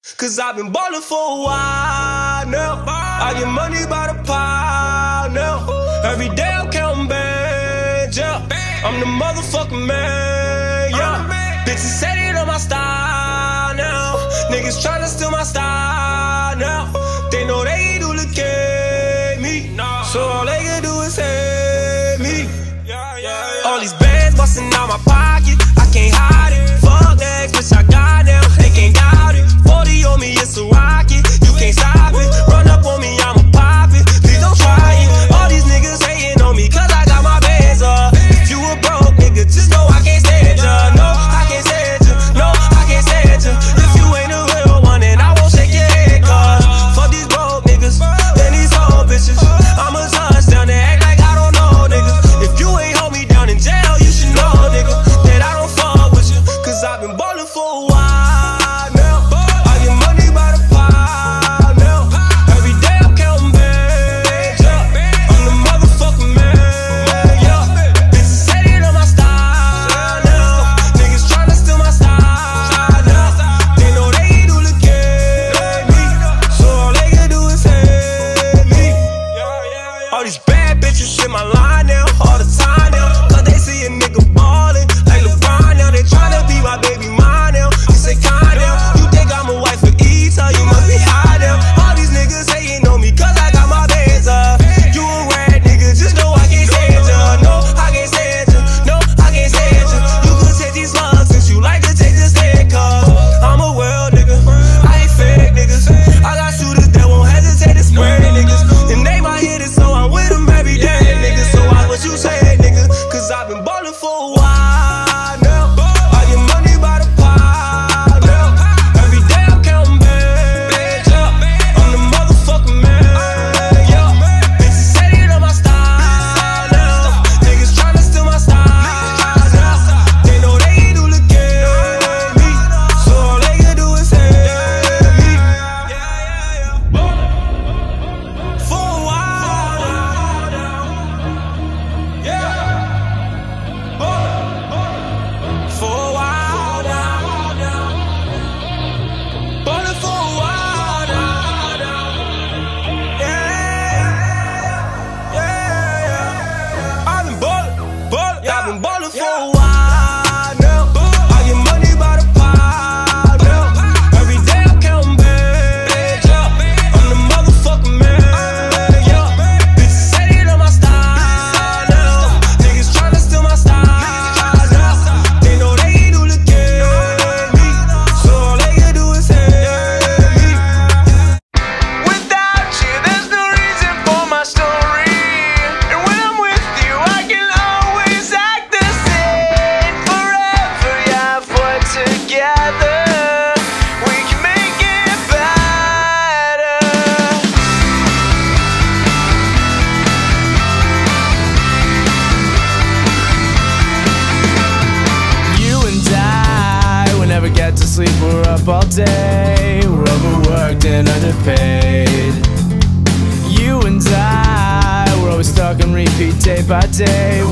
Cause I've been ballin' for a while now. I get money by the pile now. Every day I'm counting bands, yeah. I'm the motherfucking man, yeah. Bitches say it on my style now. Niggas tryna steal my style now. They know they duplicate me, so all they can do is hate me. All these bands bustin' out my pocket, I can't hide it. Fuck that bitch, I got now, they can't doubt it. 40 on me, it's a rocket, you can't stop it. Run up on me, I'ma pop it, please don't try it. All these niggas hating on me, cause I got my bands up. If you a broke nigga, just know I can't stand ya. No, I can't stand ya, no, I can't stand ya. If you ain't a real one, then I won't shake your head, cause fuck these broke niggas, and these old bitches. I'm a touchdown, they act like I don't know, nigga. If you ain't hold me down in jail, you should know, nigga, that I don't fuck with you. Cause I've been ballin' for a while now. I get money by the pile now. Every day I'm counting bands, yeah. I'm the motherfucking man, yeah. Bitches say it on my style now. Niggas tryna steal my style now. They know they duplicate me, so all they can do is hate me. All these bad bitches in my line now, all the time now. Cause they see a nigga ballin' like LeBron now. They tryna be my baby mom now. You say kind now. You think I'm a wife for Easter, you must be high now. All these niggas hating on me cause I got my bands up. You a rad nigga, just know I can't stand ya. No, I can't stand ya, no, I can't stand ya. You could take these slugs since you like to take this head, cause I'm a real nigga, I ain't fake niggas. I got shooters that won't hesitate to spray niggas, and they my hitters, so I'm with them every day, nigga. So watch what you say, nigga, cause I've been ballin' for a while now. I get money by the pile now. Every day I'm counting bands, yeah. I'm the motherfucking man, yeah. Bitches say it on my style now. Niggas tryna steal my style now. They know they duplicate me, so all they can do is hate me. For a while now, yeah. For a while now, ballin' for a while now, yeah. I've been ballin' for a while now. I get money by the pile now. Every day I'm counting bands, yeah. I'm the motherfucking man, yeah. Bitches say it on my style now. Niggas tryna steal my style now. They know they duplicate me, so all they can do is hate me. Without you, there's no reason for my story. And when I'm with you, I can always act the same. Forever, yeah, if we're together, we can make it better. You and I, we never get to sleep, we're up all day. We're overworked and underpaid. You and I, we're always stuck on repeat day by day.